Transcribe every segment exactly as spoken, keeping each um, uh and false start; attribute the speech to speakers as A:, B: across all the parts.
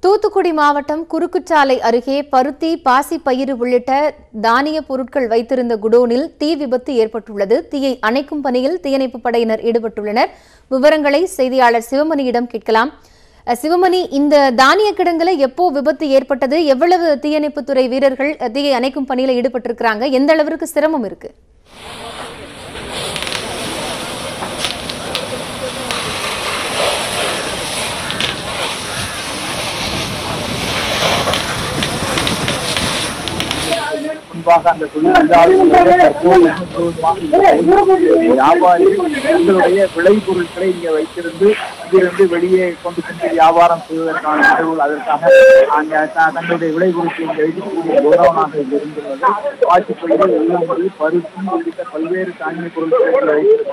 A: தூத்துக்குடி மாவட்டம் குறுக்குச்சாலை அருகே பருத்தி, பாசி பயிறு உள்ளிட்ட தானிய பொருட்கள் வைத்திருந்த குடோனில் தீ விபத்து ஏற்பட்டுள்ளது. தீயை அணைக்கும் பணியில் தீயணைப்பு படையினர் ஈடுபட்டுள்ளனர். விவரங்களை செய்தியாளர் சிவமணியிடம் கேட்கலாம். சிவமணி, இந்த தானிய கிடங்குல எப்போ விபத்து ஏற்பட்டது? எவ்வளவு தீயணைப்புத்துறை வீரர்கள் தீயை அணைக்கும் பணியில ஈடுபட்டிருக்கிறாங்க? எந்த அளவிற்கு சிரமம் இருக்கு?
B: அந்த வியாபாரிகளுடைய விளைபொருட்களை இங்கே வைத்திருந்து இங்கிருந்து வெளியே கொண்டு சென்று வியாபாரம் செய்வதற்கான நிகழ்வுகள், அதற்காக தங்களுடைய விளைபொருட்களை இங்கே வைக்கக்கூடிய கோடவுனாக இருந்துள்ளது. பாசிப்பயிறு, உள்ளம்பு, பருத்தி உள்ளிட்ட பல்வேறு தானிய பொருட்களை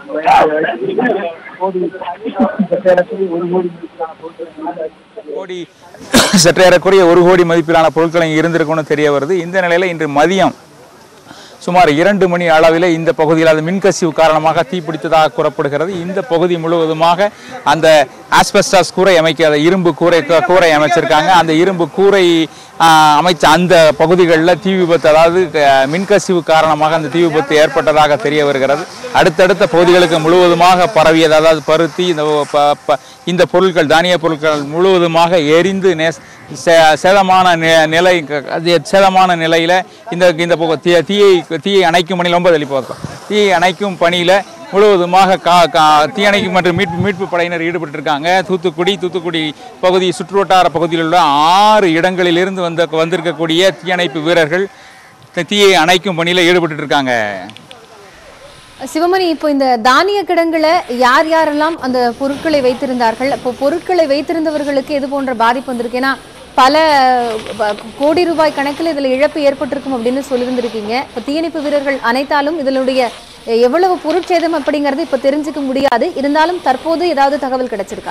B: ஒரு கோடி
C: கோடி சற்றேறக்குறைய ஒரு கோடி மதிப்பிலான பொருட்கள் இருந்திருக்கும்னு தெரிய வருது. இந்த நிலையில இன்று மதியம் சுமார் இரண்டு மணி அளவில் இந்த பகுதியில் அது மின்கசிவு காரணமாக தீப்பிடித்ததாக கூறப்படுகிறது. இந்த பகுதி முழுவதுமாக அந்த ஆஸ்பெஸ்டாஸ் கூரை அமைக்க இரும்பு கூரை கூரை அமைச்சிருக்காங்க. அந்த இரும்பு கூரை அமைச்ச அந்த பகுதிகளில் தீ விபத்து, அதாவது மின்கசிவு காரணமாக அந்த தீ விபத்து ஏற்பட்டதாக தெரிய வருகிறது. அடுத்தடுத்த பகுதிகளுக்கு முழுவதுமாக பரவியது. அதாவது பருத்தி, இந்த இந்த பொருட்கள், தானிய பொருட்கள் முழுவதுமாக எரிந்து சேதமான நிலை சேதமான நிலையில் இந்த இந்த தீயை தீயை அணைக்கும் பணியில் ரொம்ப தெளிப்பாக தீயை அணைக்கும் பணியில் முழுவதுமாக கா கா தீயணைக்கும் மற்றும் மீட்பு மீட்பு படையினர் ஈடுபட்டிருக்காங்க. தூத்துக்குடி தூத்துக்குடி பகுதி சுற்றுவட்டார பகுதியில் உள்ள ஆறு இடங்களிலிருந்து வந்த வந்திருக்கக்கூடிய தீயணைப்பு வீரர்கள் தீயை அணைக்கும் பணியில் ஈடுபட்டு இருக்காங்க.
A: சிவமணி, இப்போ இந்த தானிய கிடங்குல யார் யாரெல்லாம் அந்த பொருட்களை வைத்திருந்தார்கள்? இப்போ பொருட்களை வைத்திருந்தவர்களுக்கு எது போன்ற பாதிப்பு வந்திருக்கு? ஏன்னா பல கோடி ரூபாய் கணக்கில் இதில் இழப்பு ஏற்பட்டிருக்கும் அப்படின்னு சொல்லியிருந்திருக்கீங்க. இப்போ தீயணைப்பு வீரர்கள் அனைத்தாலும் இதனுடைய எவ்வளவு பொருட்சேதம் அப்படிங்கிறது இப்போ தெரிஞ்சுக்க முடியாது. இருந்தாலும் தற்போது ஏதாவது தகவல் கிடைச்சிருக்கா?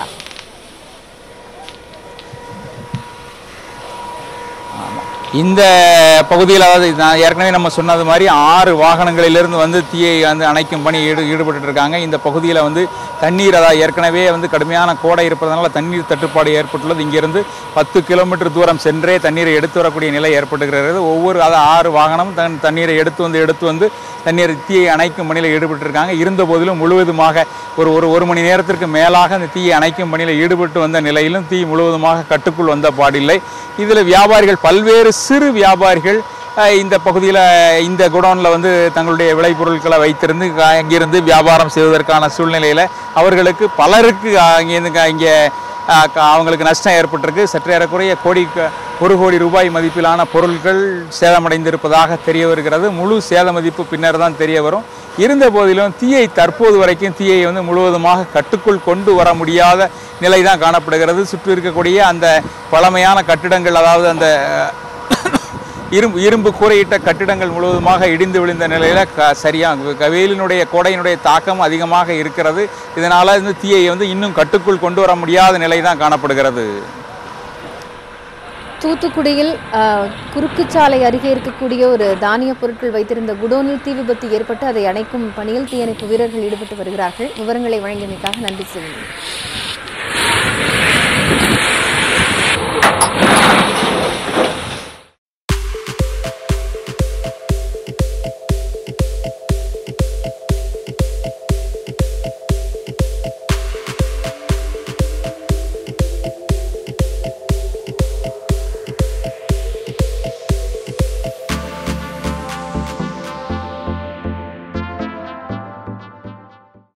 C: இந்த பகுதியில், அதாவது ஏற்கனவே நம்ம சொன்னது மாதிரி ஆறு வாகனங்களிலிருந்து வந்து தீயை வந்து அணைக்கும் பணி ஈடு ஈடுபட்டு இருக்காங்க. இந்த பகுதியில் வந்து தண்ணீர், அதாவது ஏற்கனவே வந்து கடுமையான கோடை இருப்பதனால தண்ணீர் தட்டுப்பாடு ஏற்பட்டுள்ளது. இங்கிருந்து பத்து கிலோமீட்டர் தூரம் சென்றே தண்ணீரை எடுத்து வரக்கூடிய நிலை ஏற்பட்டுகிறது. ஒவ்வொரு அதாவது ஆறு வாகனம் தன் தண்ணீரை எடுத்து வந்து எடுத்து வந்து தண்ணீர் தீயை அணைக்கும் பணியில் ஈடுபட்டு இருக்காங்க. இருந்த போதிலும் முழுவதுமாக ஒரு ஒரு ஒரு மணி நேரத்திற்கு மேலாக அந்த தீயை அணைக்கும் பணியில் ஈடுபட்டு வந்த நிலையிலும் தீ முழுவதுமாக கட்டுக்குள் வந்த பாடில்லை. இதில் வியாபாரிகள், பல்வேறு சிறு வியாபாரிகள் இந்த பகுதியில் இந்த குடோனில் வந்து தங்களுடைய விளைபொருட்களை வைத்திருந்து அங்கிருந்து வியாபாரம் செய்வதற்கான சூழ்நிலையில் அவர்களுக்கு பலருக்கு அங்கேருந்து இங்கே அவங்களுக்கு நஷ்டம் ஏற்பட்டிருக்கு. சற்றேறக்குறைய கோடி ஒரு கோடி ரூபாய் மதிப்பிலான பொருட்கள் சேதமடைந்திருப்பதாக தெரிய வருகிறது. முழு சேத மதிப்பு பின்னர் தான் தெரிய வரும். இருந்த போதிலும் தீயை தற்போது வரைக்கும் தீயை வந்து முழுவதுமாக கட்டுக்குள் கொண்டு வர முடியாத நிலை தான் காணப்படுகிறது. சுற்றி இருக்கக்கூடிய அந்த பழமையான கட்டிடங்கள், அதாவது அந்த இரும்பு இரும்பு கூரையிட்ட கட்டிடங்கள் முழுவதுமாக இடிந்து விழுந்த நிலையில் க சரியாக வெயிலினுடைய கோடையினுடைய தாக்கம் அதிகமாக இருக்கிறது. இதனால் இந்த தீயை வந்து இன்னும் கட்டுக்குள் கொண்டு வர முடியாத நிலை தான் காணப்படுகிறது.
A: தூத்துக்குடியில் குறுக்குச்சாலை அருகே இருக்கக்கூடிய ஒரு தானிய பொருட்கள் வைத்திருந்த குடோனில் தீ விபத்து ஏற்பட்டு அதை அணைக்கும் பணியில் தீயணைப்பு வீரர்கள் ஈடுபட்டு வருகிறார்கள். விவரங்களை வழங்கியமைக்காக நன்றி. சிவமணி.